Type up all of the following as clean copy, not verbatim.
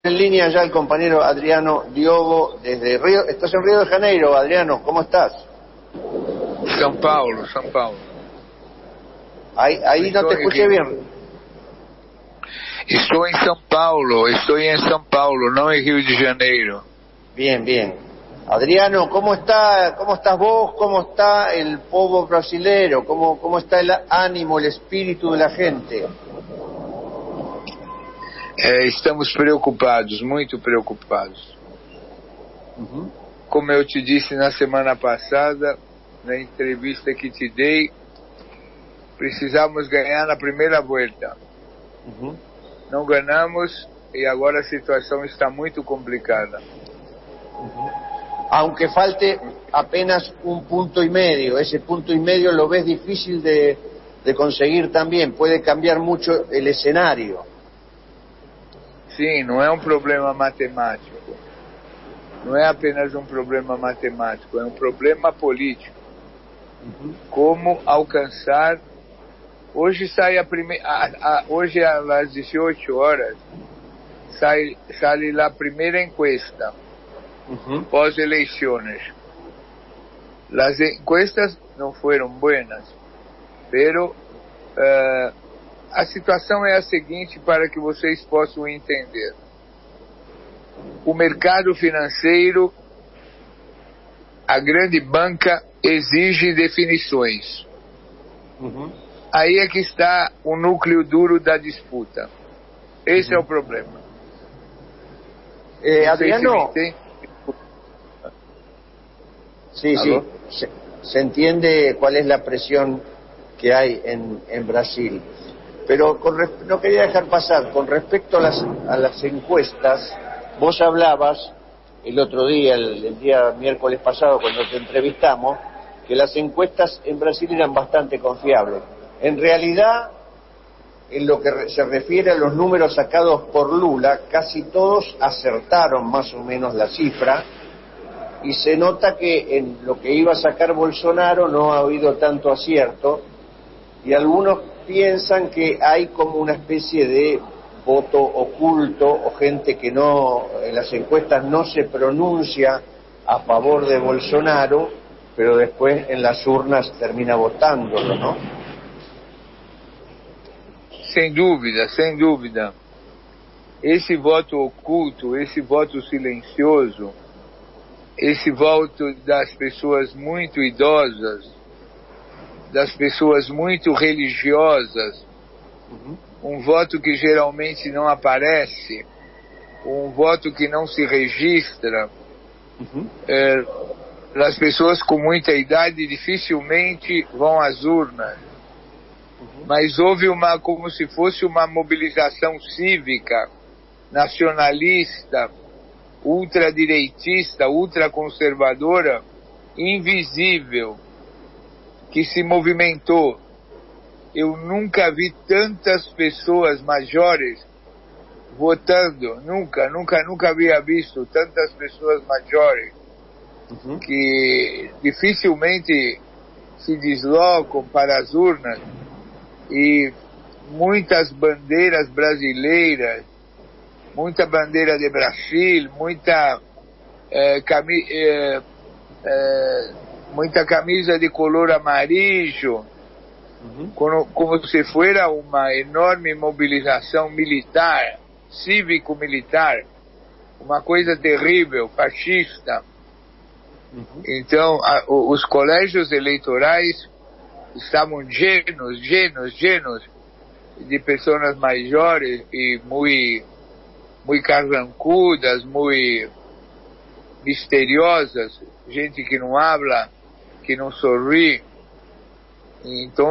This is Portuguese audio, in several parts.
en línea ya el compañero Adriano Diogo desde Río. Estás en Río de Janeiro, Adriano, ¿cómo estás? São Paulo, São Paulo. Ahí no te escuché bien. Estou em São Paulo, não em Rio de Janeiro. Bien, bien. Adriano, ¿cómo estás vos? ¿Cómo está el povo brasileiro? ¿Cómo está el ánimo, el espíritu de la gente? Estamos preocupados, muito preocupados. Como eu te disse na semana passada, na entrevista que te dei, precisamos ganhar na primeira volta. Não ganhamos e agora a situação está muito complicada. Aunque falte apenas 1,5 puntos, ese 1,5 puntos lo ves difícil de conseguir también, puede cambiar mucho el escenario. Sim, não é um problema matemático. Não é apenas um problema matemático, é um problema político. Como alcançar... Hoje sai hoje às 18 horas sai a primeira encuesta pós-eleições. As encuestas não foram buenas, pero a situação é a seguinte para que vocês possam entender. O mercado financeiro, a grande banca exige definições. Aí é que está o núcleo duro da disputa. Esse é o problema. Adriano, sí, se entiende cuál es la presión que hay en Brasil. Pero no quería dejar pasar, con respecto a las encuestas, vos hablabas el otro día, el día miércoles pasado, cuando te entrevistamos, que las encuestas en Brasil eran bastante confiables. En realidad, en lo que se refiere a los números sacados por Lula, casi todos acertaron más o menos la cifra, y se nota que en lo que iba a sacar Bolsonaro no ha habido tanto acierto, y algunos piensan que hay como una especie de voto oculto o gente que no, en las encuestas no se pronuncia a favor de Bolsonaro, pero después en las urnas termina votándolo, ¿no? Sem dúvida, sem dúvida. Esse voto oculto, esse voto silencioso, esse voto das pessoas muito idosas, das pessoas muito religiosas, um voto que geralmente não aparece, um voto que não se registra, as pessoas com muita idade dificilmente vão às urnas. Mas houve como se fosse uma mobilização cívica, nacionalista, ultradireitista, ultraconservadora, invisível, que se movimentou. Eu nunca vi tantas pessoas majores votando, nunca havia visto tantas pessoas majores que dificilmente se deslocam para as urnas, e muitas bandeiras brasileiras, muita bandeira de Brasil, muita camisa de color amarillo, como se fuera uma enorme mobilização militar, cívico-militar, uma coisa terrível, fascista. Então, os colégios eleitorais estavam llenos de pessoas maiores e muito carrancudas, muito misteriosas, gente que não habla, que não sorri. Então,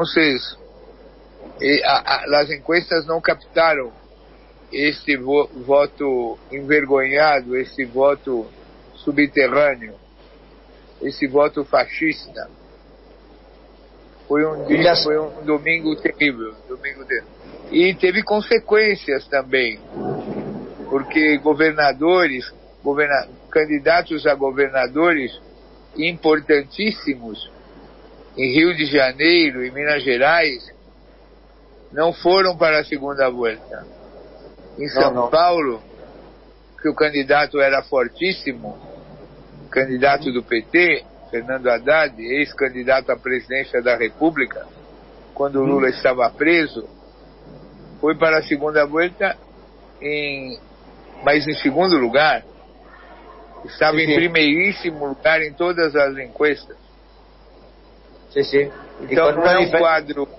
as encuestas não captaram este voto envergonhado, este voto subterrâneo, esse voto fascista. Foi um domingo terrível, e teve consequências também, porque candidatos a governadores importantíssimos em Rio de Janeiro e Minas Gerais não foram para a segunda volta. Em São Paulo, que o candidato era fortíssimo, candidato do PT, Fernando Haddad, ex-candidato à presidência da República, quando o Lula estava preso, foi para a segunda volta, mas em segundo lugar. Estava em primeiríssimo lugar em todas as encuestas. Sí, sí. Então não é um quadro...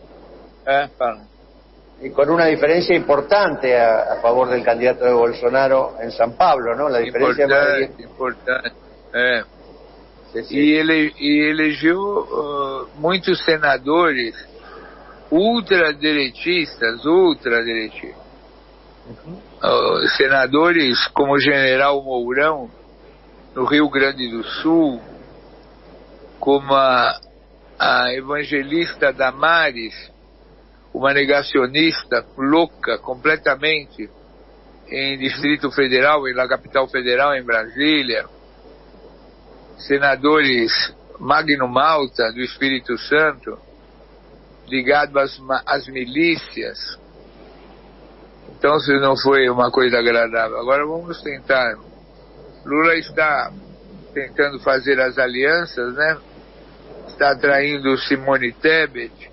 Y con una diferencia importante a favor del candidato de Bolsonaro en San Pablo, ¿no? La diferencia importante. Sí, sí. E elegeu muitos senadores ultradiretistas. Senadores como o general Mourão, no Rio Grande do Sul, como a evangelista Damares, uma negacionista louca completamente em Distrito Federal, na capital federal, em Brasília, senadores Magno Malta, do Espírito Santo, ligado às milícias. Então, se não foi uma coisa agradável. Agora vamos tentar. Lula está tentando fazer as alianças, né? Está atraindo Simone Tebet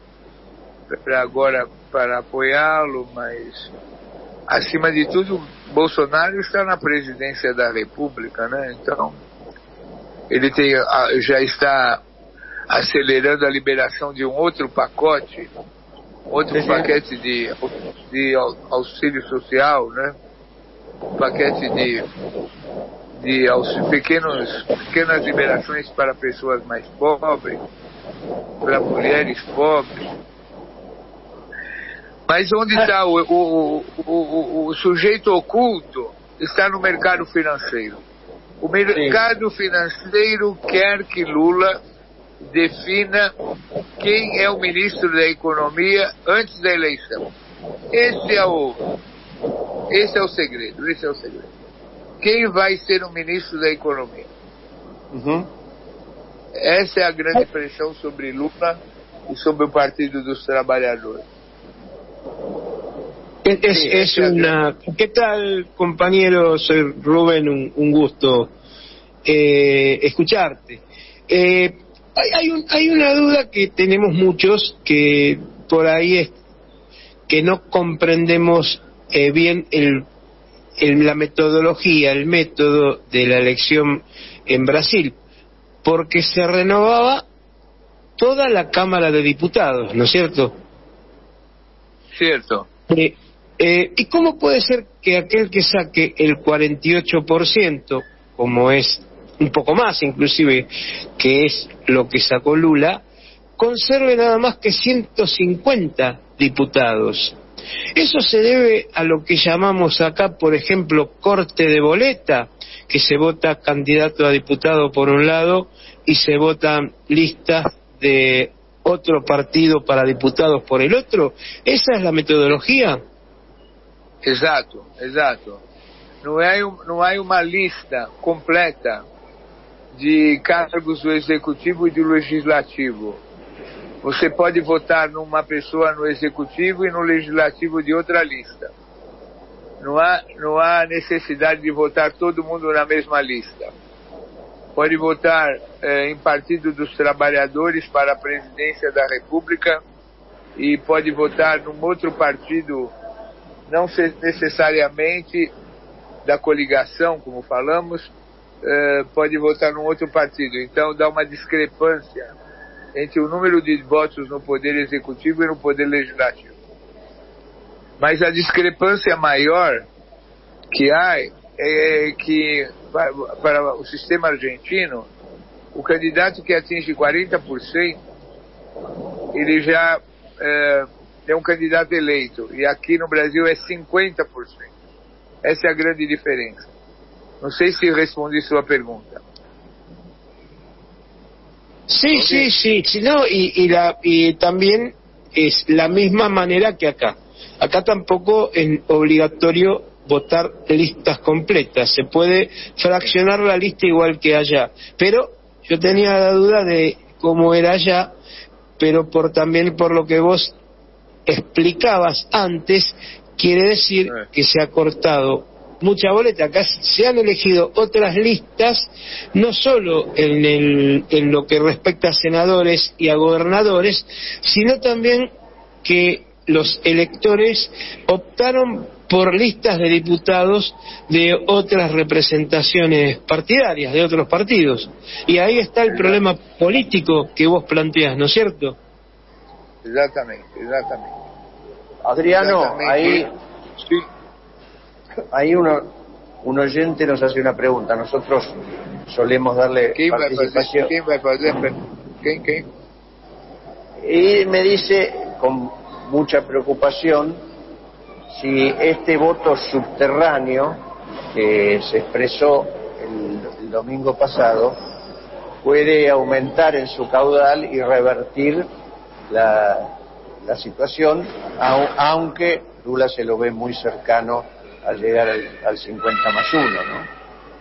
para apoiá-lo, mas acima de tudo Bolsonaro está na presidência da República, né? Então ele já está acelerando a liberação de um outro pacote, paquete de auxílio social, né? Um paquete de pequenas liberações para pessoas mais pobres, para mulheres pobres. Mas onde está o sujeito oculto? Está no mercado financeiro. O mercado financeiro quer que Lula defina quem é o ministro da Economia antes da eleição. Esse é o segredo. Quem vai ser o ministro da Economia? Essa é a grande pressão sobre Lula e sobre o Partido dos Trabalhadores. ¿Qué tal, compañero? Soy Rubén, un gusto escucharte. Hay una duda que tenemos muchos, que por ahí es que no comprendemos bien la metodología, el método de la elección en Brasil, porque se renovaba toda la Cámara de Diputados, ¿no es cierto? Cierto. ¿Y cómo puede ser que aquel que saque el 48%, como es un poco más inclusive, que es lo que sacó Lula, conserve nada más que 150 diputados? Eso se debe a lo que llamamos acá, por ejemplo, corte de boleta, que se vota candidato a diputado por un lado y se votan listas de otro partido para diputados por el otro. ¿Esa es la metodología? Exato. Não há uma lista completa de cargos do Executivo e do Legislativo. Você pode votar numa pessoa no Executivo e no Legislativo de outra lista. Não há necessidade de votar todo mundo na mesma lista. Pode votar em Partido dos Trabalhadores para a Presidência da República e pode votar num outro partido, não necessariamente da coligação, como falamos, pode votar num outro partido. Então dá uma discrepância entre o número de votos no Poder Executivo e no Poder Legislativo. Mas a discrepância maior que há é que, para o sistema argentino, o candidato que atinge 40%, ele já é um candidato eleito. E aqui no Brasil é 50%. Essa é a grande diferença. Não sei se respondi sua pergunta. Sí, okay. Sí, no, y también es la misma manera que acá. Acá tampoco es obligatorio votar listas completas, se puede fraccionar la lista igual que allá. Pero yo tenía la duda de cómo era allá, pero también por lo que vos explicabas antes, quiere decir que se ha cortado mucha boleta. Acá se han elegido otras listas, no solo en lo que respecta a senadores y a gobernadores, sino también que los electores optaron por listas de diputados de otras representaciones partidarias, de otros partidos. Y ahí está el problema político que vos planteás, ¿no es cierto? Exatamente. Adriano, Exatamente. ahí un oyente nos hace una pregunta. Nosotros solemos darle participación. ¿Quién va a fazer? ¿Quién? Y me dice con mucha preocupación si este voto subterráneo que se expresó el domingo pasado puede aumentar en su caudal y revertir la situación, aunque Lula se lo ve muy cercano a llegar al 50+1, ¿no?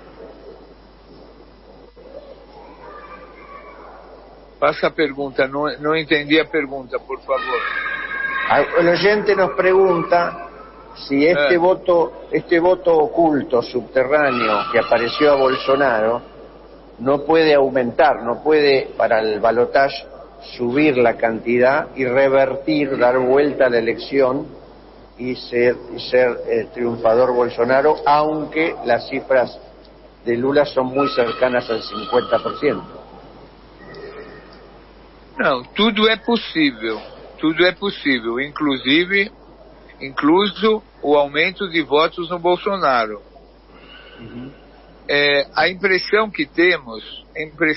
Passa a pergunta, não entendi a pergunta, por favor. El oyente nos pregunta si este voto oculto, subterráneo, que apareció a Bolsonaro, no puede aumentar, no puede, para el balotaje, subir la cantidad y revertir, dar vuelta a la elección y ser triunfador Bolsonaro, aunque las cifras de Lula son muy cercanas al 50%. Não, tudo é possível, incluso o aumento de votos no Bolsonaro. A impressão que temos,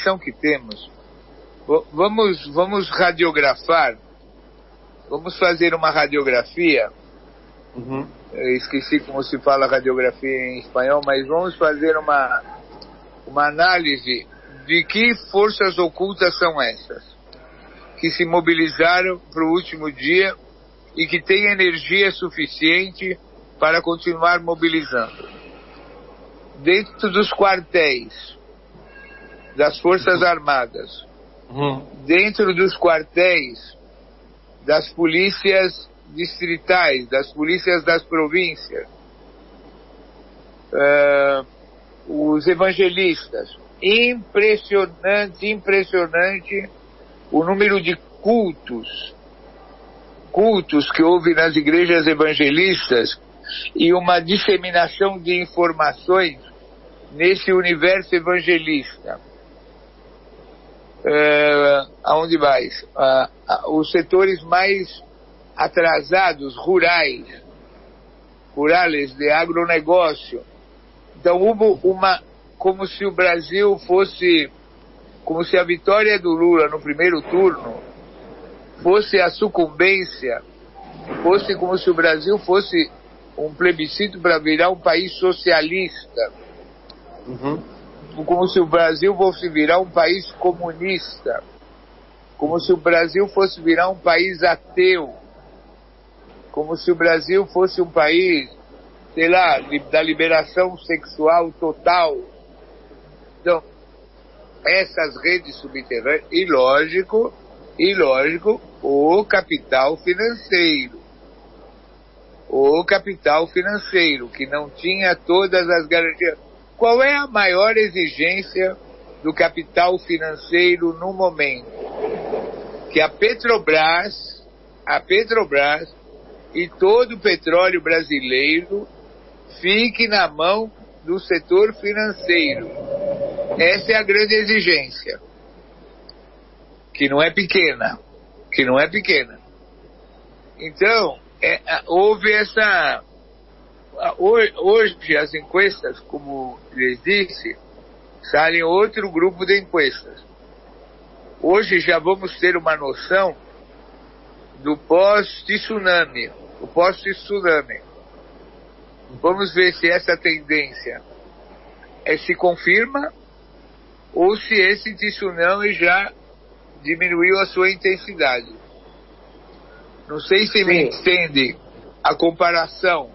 vamos radiografar, vamos fazer uma radiografia, esqueci como se fala radiografia em espanhol, mas vamos fazer uma análise de que forças ocultas são essas, que se mobilizaram para o último dia e que têm energia suficiente para continuar mobilizando. Dentro dos quartéis das Forças Armadas, dentro dos quartéis das polícias distritais, das polícias das províncias, os evangelistas, impressionante o número de cultos que houve nas igrejas evangelistas e uma disseminação de informações nesse universo evangelista. Aonde mais? Os setores mais atrasados, rurais de agronegócio. Então houve como se o Brasil fosse, como se a vitória do Lula no primeiro turno fosse a sucumbência, fosse como se o Brasil fosse um plebiscito para virar um país socialista, como se o Brasil fosse virar um país comunista, como se o Brasil fosse virar um país ateu, como se o Brasil fosse um país, sei lá, da liberação sexual total. Então, essas redes subterrâneas, e lógico, o capital financeiro, que não tinha todas as garantias. Qual é a maior exigência do capital financeiro no momento? Que a Petrobras e todo o petróleo brasileiro fique na mão do setor financeiro. Essa é a grande exigência, que não é pequena. Então, houve essa... Hoje as encuestas, como lhes disse, saem outro grupo de encuestas. Hoje já vamos ter uma noção do pós-tsunami. Vamos ver se essa tendência se confirma ou se esse tsunami já diminuiu a sua intensidade. Não sei se me entende a comparação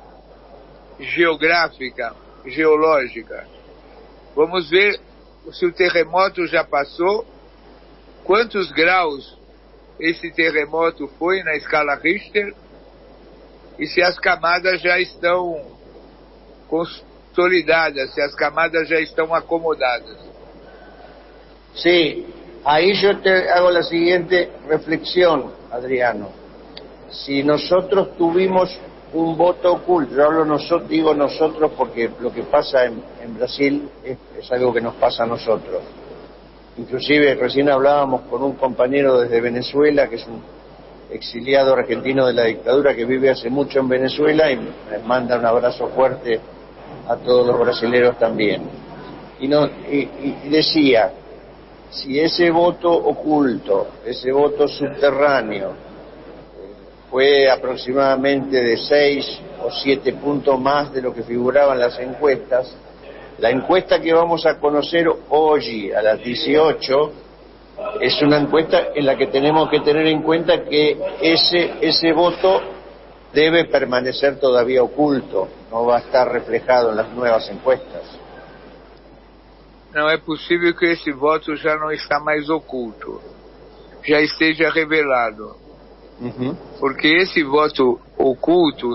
geológica. Vamos ver se o terremoto já passou, quantos graus esse terremoto foi na escala Richter e se as camadas já estão consolidadas, se as camadas já estão acomodadas. Sí, ahí yo te hago la siguiente reflexión, Adriano. Si nosotros tuvimos un voto oculto, yo hablo digo nosotros porque lo que pasa en Brasil es algo que nos pasa a nosotros. Inclusive recién hablábamos con un compañero desde Venezuela, que es un exiliado argentino de la dictadura que vive hace mucho en Venezuela, y me manda un abrazo fuerte a todos los brasileros también. Y decía, si ese voto oculto, ese voto subterráneo, fue aproximadamente de 6 o 7 puntos más de lo que figuraba en las encuestas, la encuesta que vamos a conocer hoy a las 18 es una encuesta en la que tenemos que tener en cuenta que ese voto debe permanecer todavía oculto, no va a estar reflejado en las nuevas encuestas. Não é possível que esse voto já não está mais oculto, já esteja revelado. Porque esse voto oculto,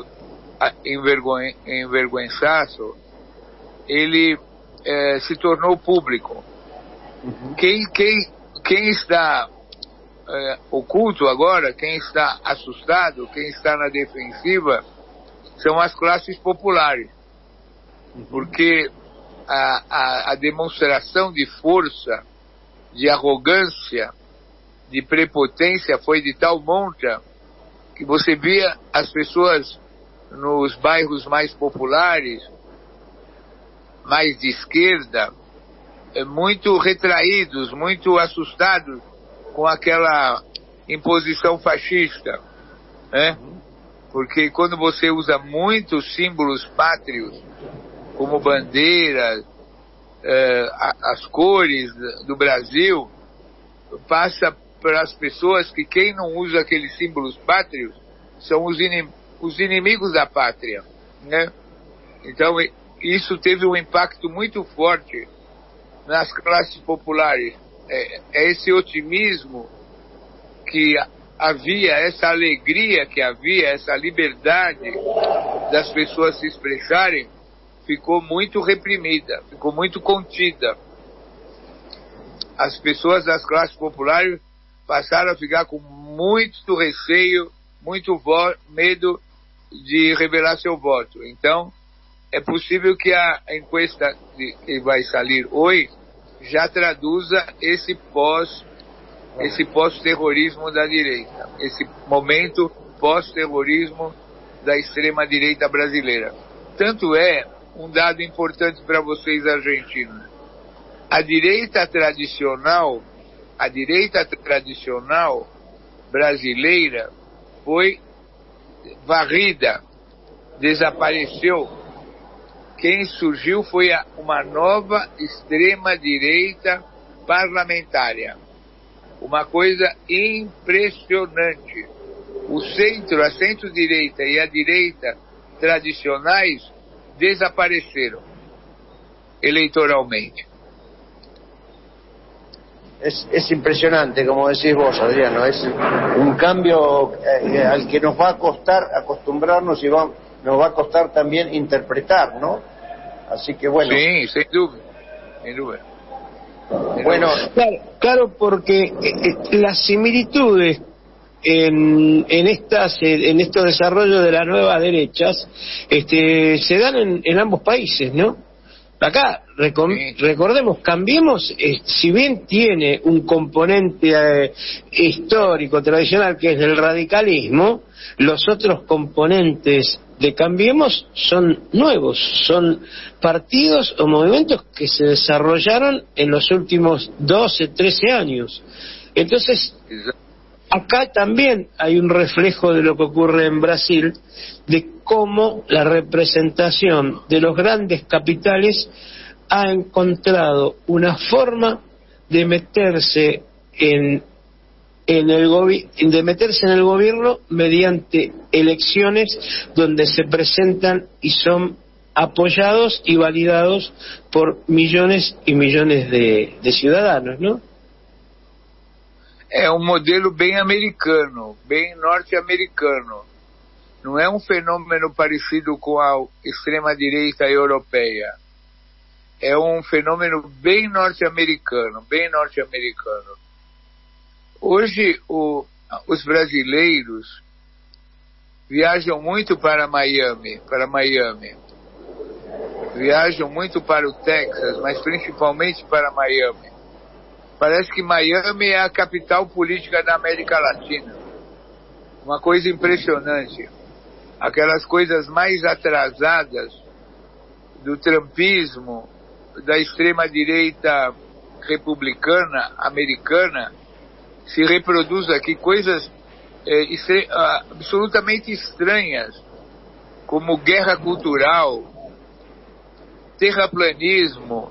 envergonhaço, ele se tornou público. Quem está oculto agora, quem está assustado, quem está na defensiva, são as classes populares. Porque a demonstração de força, de arrogância, de prepotência foi de tal monta que você via as pessoas nos bairros mais populares, mais de esquerda, muito retraídos, muito assustados com aquela imposição fascista, né? Porque quando você usa muitos símbolos pátrios, como bandeiras, as cores do Brasil, passa para as pessoas que quem não usa aqueles símbolos pátrios são os inimigos da pátria, né? Então isso teve um impacto muito forte nas classes populares. É esse otimismo que havia, essa alegria que havia, essa liberdade das pessoas se expressarem, ficou muito reprimida, ficou muito contida. As pessoas das classes populares passaram a ficar com muito receio, muito medo de revelar seu voto. Então, é possível que a encuesta que vai sair hoje já traduza esse pós-terrorismo da direita, esse momento pós-terrorismo da extrema-direita brasileira. Tanto é um dado importante para vocês argentinos. A direita tradicional brasileira foi varrida, desapareceu. Quem surgiu foi uma nova extrema-direita parlamentária. Uma coisa impressionante. O centro, a centro-direita e a direita tradicionais desapareceram eleitoralmente. Es impresionante, como decís vos, Adriano, es un cambio al que nos va a costar acostumbrarnos y nos va a costar también interpretar, ¿no? Así que bueno. Sí, sin duda, sin duda. Bueno, claro, porque las similitudes en estos desarrollos de las nuevas derechas se dan en ambos países, ¿no? Acá, recordemos, Cambiemos, si bien tiene un componente histórico, tradicional, que es el radicalismo, los otros componentes de Cambiemos son nuevos, son partidos o movimientos que se desarrollaron en los últimos 12, 13 años. Entonces, acá también hay un reflejo de lo que ocurre en Brasil, de cómo la representación de los grandes capitales ha encontrado una forma de meterse en el gobierno mediante elecciones donde se presentan y son apoyados y validados por millones y millones de ciudadanos, ¿no? É um modelo bem americano, bem norte-americano. não é um fenômeno parecido com a extrema-direita europeia. É um fenômeno bem norte-americano, bem norte-americano. Hoje, os brasileiros viajam muito para Miami, viajam muito para o Texas, mas principalmente para Miami. Parece que Miami é a capital política da América Latina. Uma coisa impressionante. Aquelas coisas mais atrasadas do trumpismo, da extrema-direita republicana, americana, se reproduz aqui. Coisas absolutamente estranhas, como guerra cultural, terraplanismo,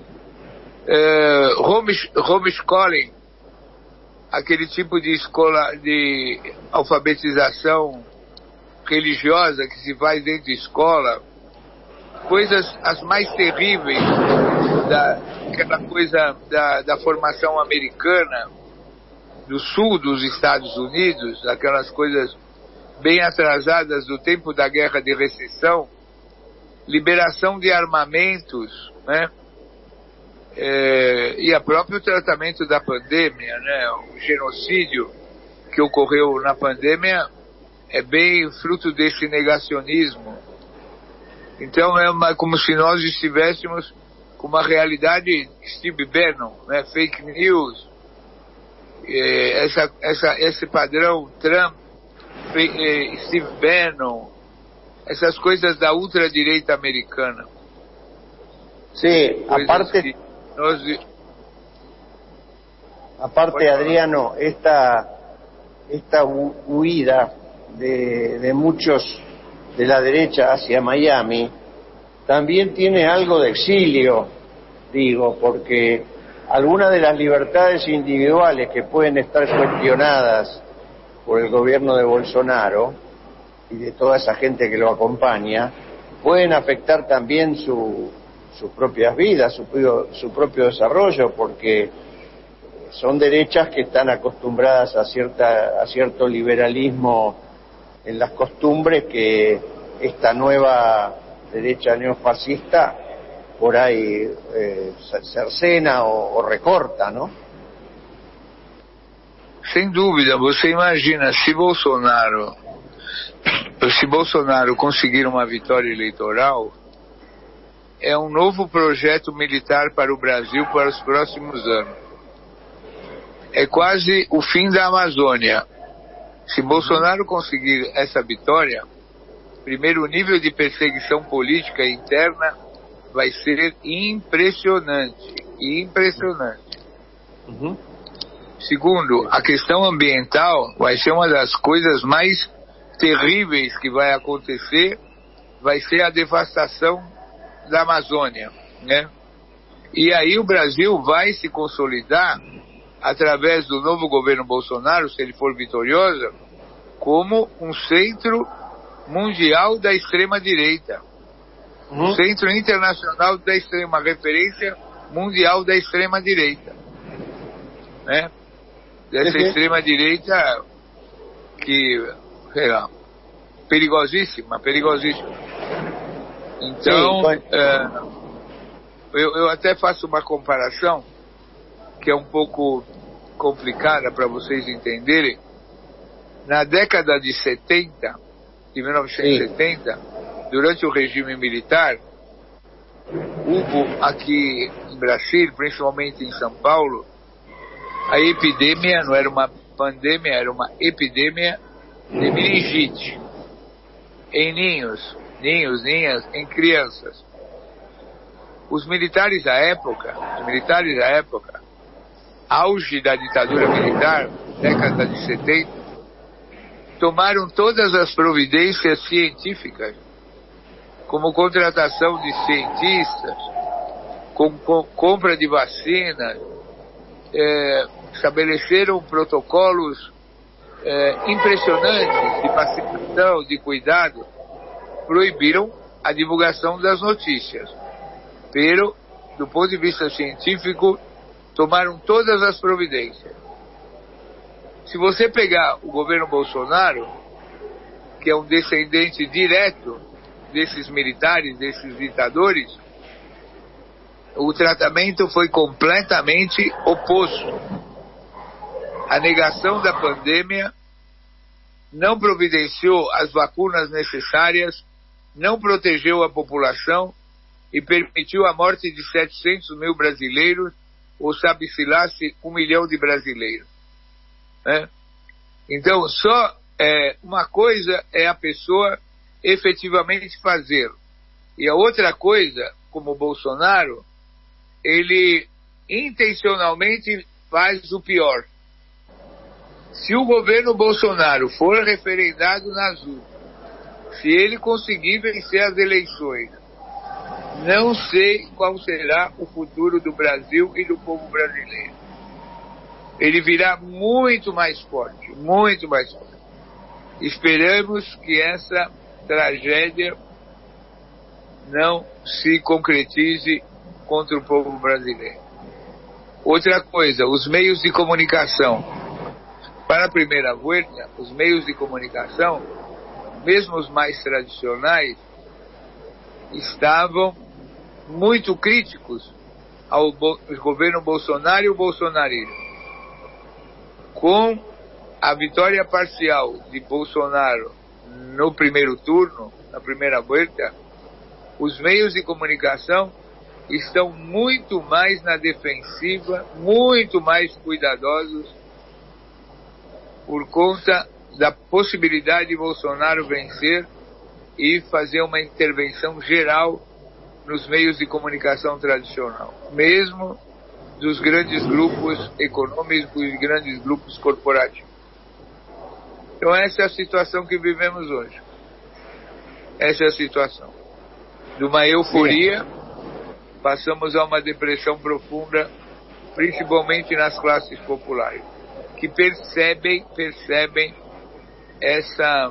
homeschooling, aquele tipo de escola de alfabetização religiosa que se faz dentro de escola, coisas as mais terríveis daquela coisa da formação americana, do sul dos Estados Unidos, aquelas coisas bem atrasadas do tempo da Guerra de Recessão, liberação de armamentos, né? E o próprio tratamento da pandemia, né? O genocídio que ocorreu na pandemia é bem fruto desse negacionismo. Então é como se nós estivéssemos com uma realidade Steve Bannon, né? Fake news, esse padrão Trump, Steve Bannon, essas coisas da ultradireita americana. Sí, aparte Adriano, esta huida de muchos de la derecha hacia Miami también tiene algo de exilio, digo, porque algunas de las libertades individuales que pueden estar cuestionadas por el gobierno de Bolsonaro y de toda esa gente que lo acompaña, pueden afectar también sus propias vidas, su propio desarrollo, porque son derechas que están acostumbradas a cierto liberalismo en las costumbres que esta nueva derecha neofascista por ahí cercena o recorta, ¿no? Sem dúvida, você imagina, se Bolsonaro conseguir uma vitória eleitoral, é um novo projeto militar para o Brasil para os próximos anos. É quase o fim da Amazônia. Se Bolsonaro conseguir essa vitória, primeiro, o nível de perseguição política interna vai ser impressionante. Uhum. Segundo, a questão ambiental vai ser uma das coisas mais terríveis que vai acontecer, vai ser a devastação da Amazônia, né? E aí o Brasil vai se consolidar através do novo governo Bolsonaro, se ele for vitorioso, como um centro mundial da extrema-direita. Um centro internacional da extrema, referência mundial da extrema-direita, né? Dessa extrema-direita que, sei lá, perigosíssima. Então, eu até faço uma comparação que é um pouco complicada para vocês entenderem. Na década de 1970, durante o regime militar, houve aqui em Brasília, principalmente em São Paulo, a epidemia, não era uma pandemia, era uma epidemia de meningite em ninhas, em crianças. Os militares da época, auge da ditadura militar, década de 70, tomaram todas as providências científicas, como contratação de cientistas, compra de vacinas, estabeleceram protocolos impressionantes de vacinação, de cuidado, proibiram a divulgação das notícias. Pero, do ponto de vista científico, tomaram todas as providências. Se você pegar o governo Bolsonaro, que é um descendente direto desses militares, desses ditadores, o tratamento foi completamente oposto. A negação da pandemia, não providenciou as vacinas necessárias, não protegeu a população e permitiu a morte de 700 mil brasileiros, ou sabe-se lá se 1 milhão de brasileiros. Né? Então, só uma coisa é a pessoa efetivamente fazer. E a outra coisa, como o Bolsonaro, ele intencionalmente faz o pior. Se o governo Bolsonaro for referendado nas urnas, se ele conseguir vencer as eleições, não sei qual será o futuro do Brasil e do povo brasileiro. Ele virá muito mais forte, muito mais forte. Esperamos que essa tragédia não se concretize contra o povo brasileiro. Outra coisa, os meios de comunicação. Para a primeira volta, os meios de comunicação, mesmo os mais tradicionais, estavam muito críticos ao governo Bolsonaro e o bolsonarismo. Com a vitória parcial de Bolsonaro no primeiro turno, na primeira volta, os meios de comunicação estão muito mais na defensiva, muito mais cuidadosos, por conta da possibilidade de Bolsonaro vencer e fazer uma intervenção geral nos meios de comunicação tradicional, mesmo dos grandes grupos econômicos e grandes grupos corporativos. Então essa é a situação que vivemos hoje. Essa é a situação. De uma euforia, passamos a uma depressão profunda, principalmente nas classes populares, que percebem essa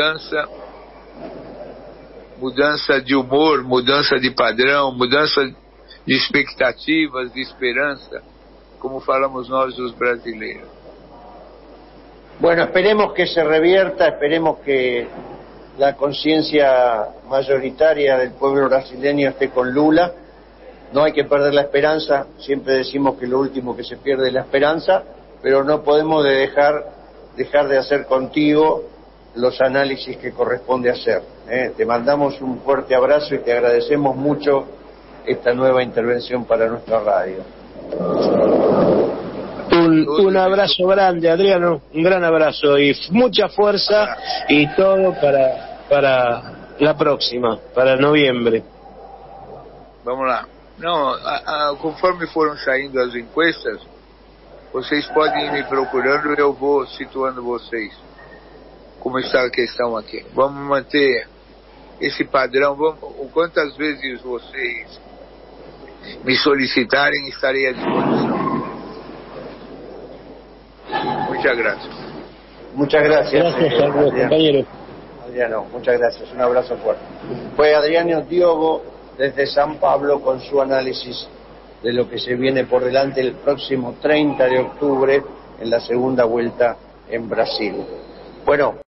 mudança de humor, mudança de padrão, mudança de expectativas, de esperança, como falamos nós os brasileiros. Bueno, esperemos que se revierta, esperemos que la conciencia mayoritaria del pueblo brasileño esté con Lula. No hay que perder la esperanza, siempre decimos que lo último que se pierde es la esperanza, pero no podemos dejar de hacer contigo los análisis que corresponde hacer. Te mandamos un fuerte abrazo y te agradecemos mucho esta nueva intervención para nuestra radio. Un abrazo grande, Adriano, un gran abrazo y mucha fuerza y todo para la próxima, para noviembre. Vamos lá. Não, conforme foram saindo as encuestas, vocês podem ir me procurando e eu vou situando vocês como está a questão aqui. Vamos manter esse padrão. Quantas vezes vocês me solicitarem, estarei à disposição. Muchas gracias. Muchas gracias. Gracias, compañero. Adriano, muchas gracias. Un abrazo fuerte. Fue Adriano Diogo desde San Pablo con su análisis de lo que se viene por delante el próximo 30 de octubre en la segunda vuelta en Brasil. Bueno.